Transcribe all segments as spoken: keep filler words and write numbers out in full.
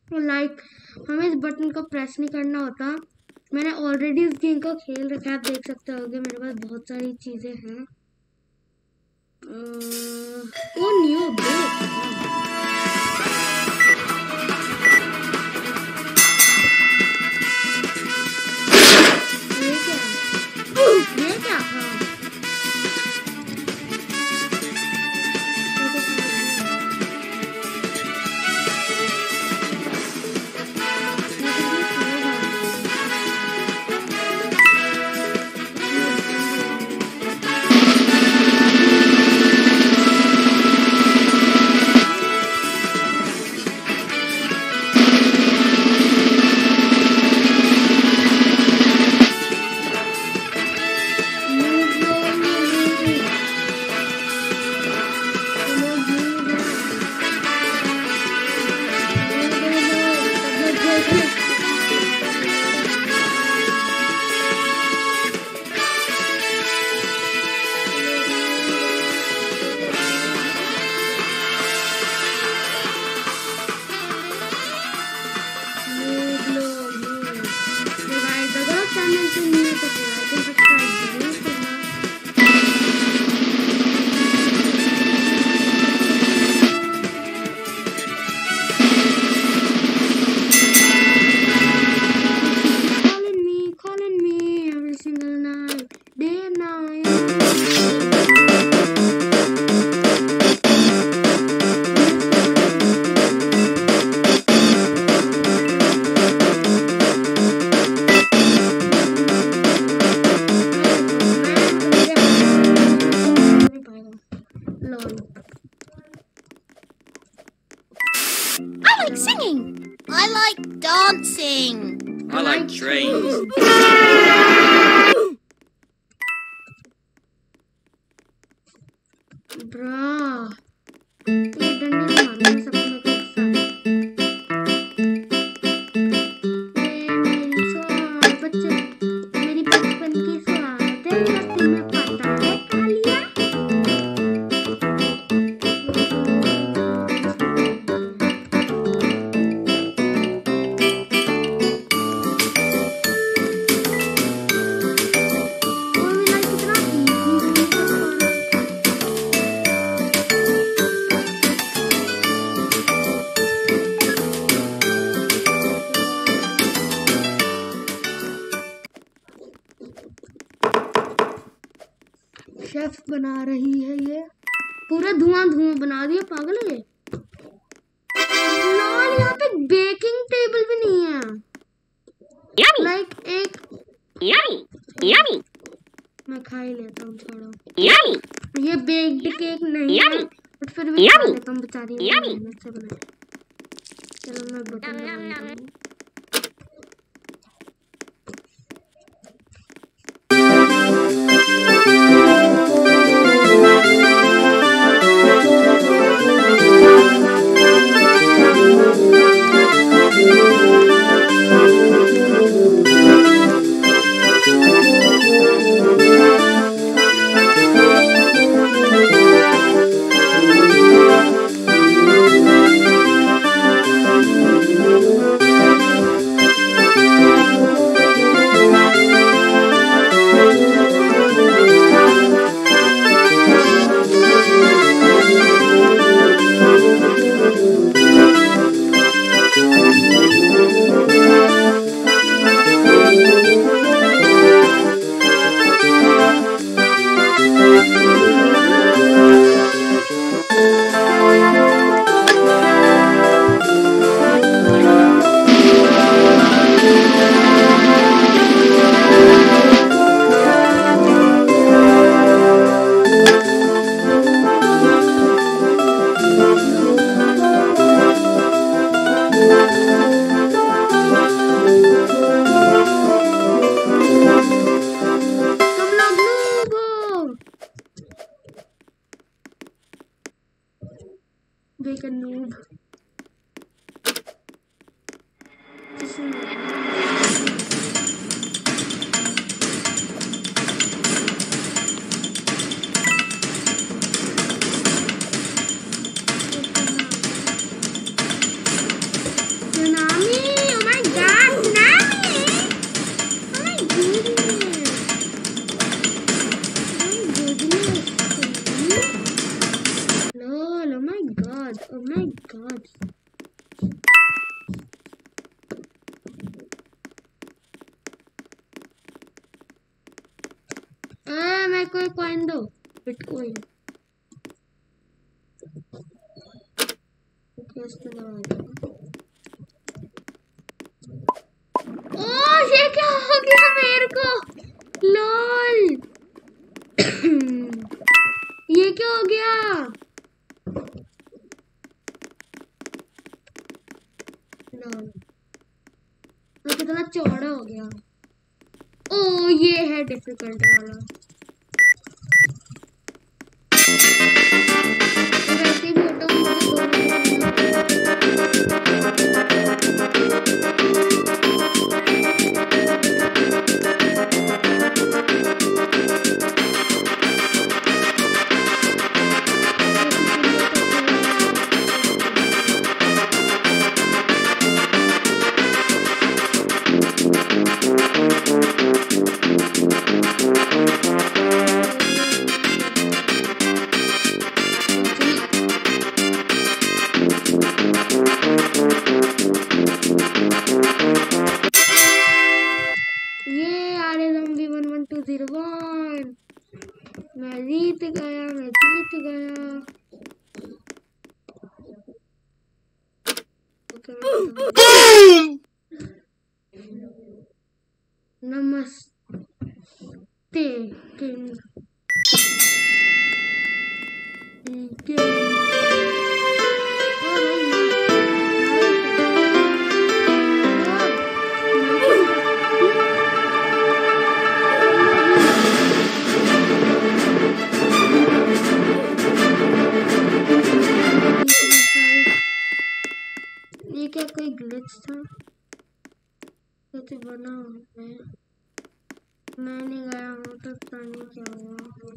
तो लाइक हमें इस बटन को प्रेस नहीं करना होता। मैंने ऑलरेडी इस गेम को खेल रखा है, आप देख सकते होगे मेरे पास बहुत सारी चीजें हैं। वो न्यू ये क्या हाँ I like singing. I like dancing. I like trains. Bruh. ये डंडे मारने में सबको मेरे को स्वाद बच्चे मेरी बचपन की स्वाद है मस्ती में पता है कालिया शेफ बना रही है ये पूरा धुआं धुआं बना दिया पागल है लाल यहाँ पे बेकिंग टेबल भी नहीं है लाइक एक Yummy. Yummy. मैं खा ही लेता हूँ छोड़ो Yummy. ये बेक्ड केक नहीं है बट फिर भी खा लेता हूँ बेचारी मेहनत से बनाया। चलो मैं बटन दबाता हूँ मेरे को एक कॉइन दो, बिटकॉइन। ओ ये क्या हो गया मेरे को, लॉल। ये क्या हो गया? लॉल तो कितना चौड़ा हो गया। ओ ये है डिफिकल्ट वाला। तो वैसे भी होता हूँ मैं जीत गया, मैं जीत गया। नमस्ते किंग। ये क्या कोई ग्लिच था? तो बना मैं मैं नहीं गया हूँ तो पता नहीं क्या हुआ।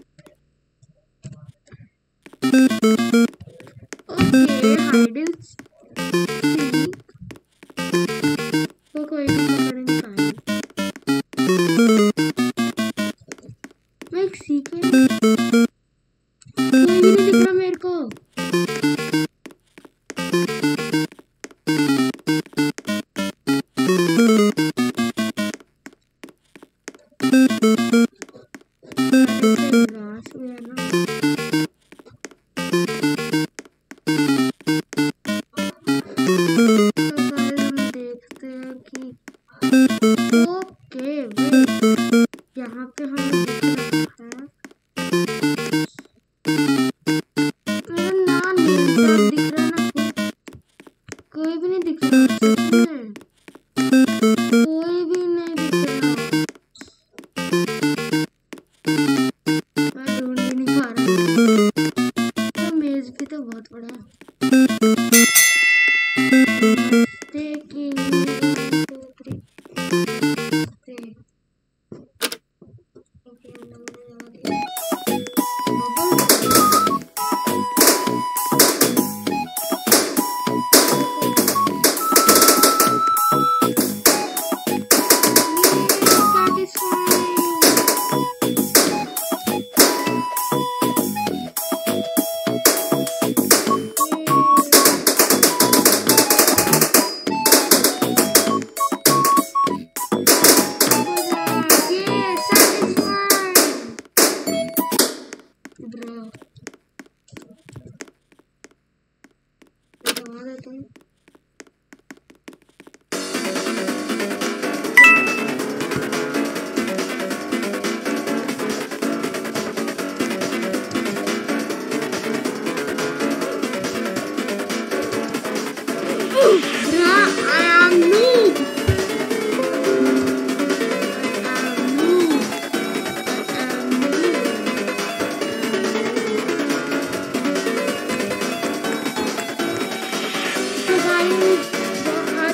ओके हाइड सीक तो कोई नहीं पकड़ नहीं पाया। मैं एक सीख है, कोई भी नहीं दिख रहा मेरे को। यहाँ पे हम मेरा नाम दिख रहा ना, कोई भी नहीं दिख रहा, कोई भी नहीं दिख रहा। मैं ढूंढ ही नहीं पा रहा। तो मेज भी तो बहुत बड़ा है।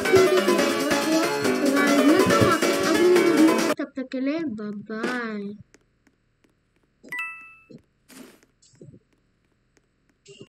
तब तक के लिए बाय बाय।